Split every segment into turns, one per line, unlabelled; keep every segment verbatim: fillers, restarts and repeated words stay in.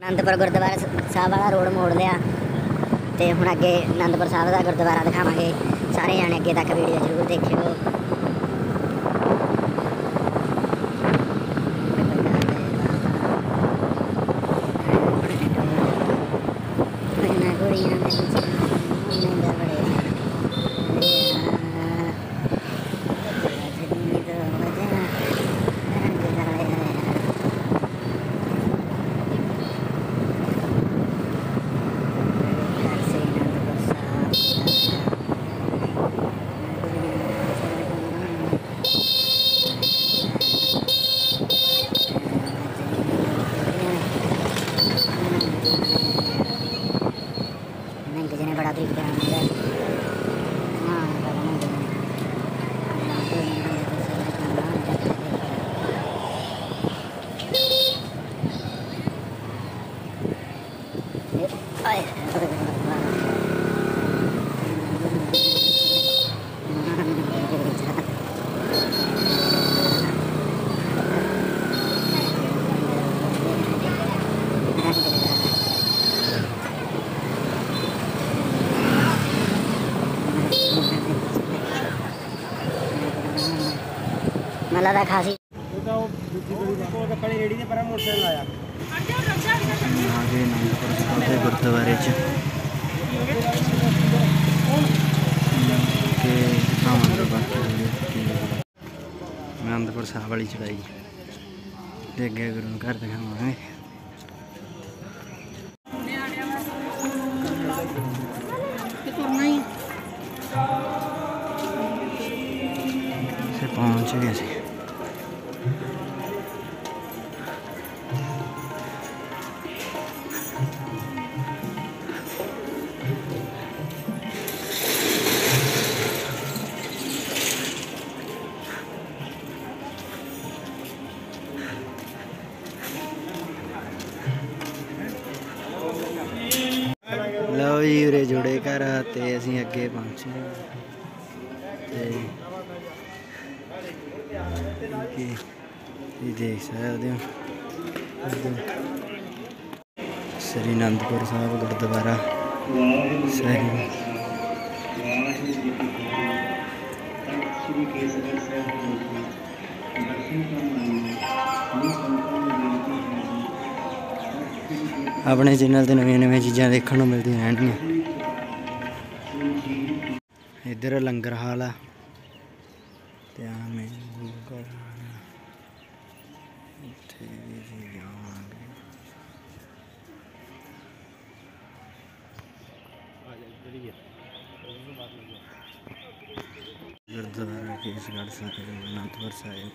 आनंदपुर गुरुद्वारा साहब वाला रोड मोड़ लिया तो हुण अगे आनंदपुर साहब का गुरुद्वारा दिखावांगे। सारे जाने अगे तक वीडियो जरूर देखियो। बड़ा तरीका मला दा खासी रेडी ने पर मोटरसाइकिल आया आगे आनंदपुर साहब के गुरुद्वारे च के दिखावांगे बाकी आनंदपुर साहब वाली चढ़ाई ते अगे गुरु घर दिखावांगे। पहुंच गए थे लो जी उरे जुड़े घर ते असीं अगे पहुंचे ते देख सकते हो श्री आनंदपुर साहब गुरुद्वारा सही अपने चैनल से नवी नवी चीज़ां देखने को मिलती रहनियां। इधर लंगर हाल आ गुरुद्वारा केसगढ़ साहिब आनंदपुर साहिब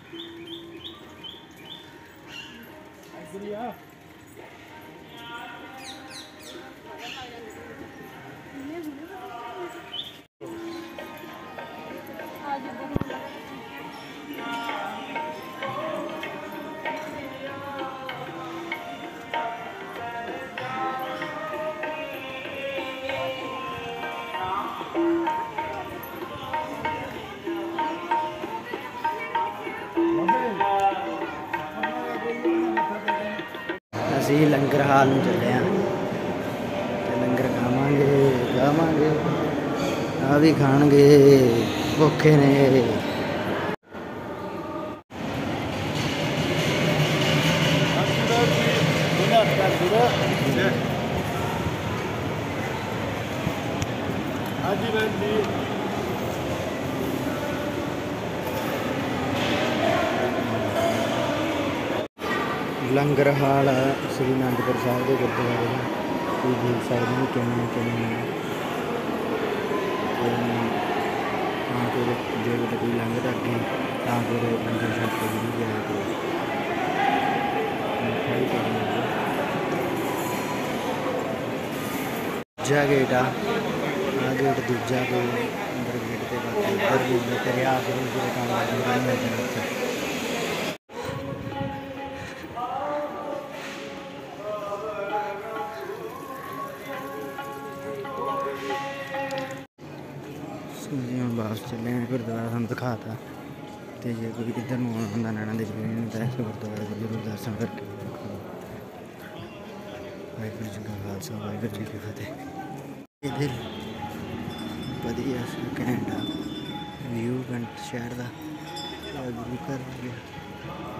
असी लंगर हाल में चले हैं तो लंगर खावांगे खावांगे आ भी खाणगे भुखे ने। लंगर हाल श्री आनंदपुर साहब के गुरुद्वारे तुम देख सकते हो कि जो कोई लंघता अगे तो फिर लंगर छक के जरूर जाया करो। दूजा गेट आ गेट दूजा कोई अंदर गेट के बाकी उधर भी दरिया फिर काम वापस चले हैं। गुरुद्वारा हम दिखाता तो जे कोई इधर में आना नैना देवी तो इस गुरुद्वारे को जरूर दर्शन करके वाहिगुरू जी का खालसा वाहिगुरू जी की फतेह। इधर बढ़िया घंटा व्यू घंट शहर का गुरु घर हो गया।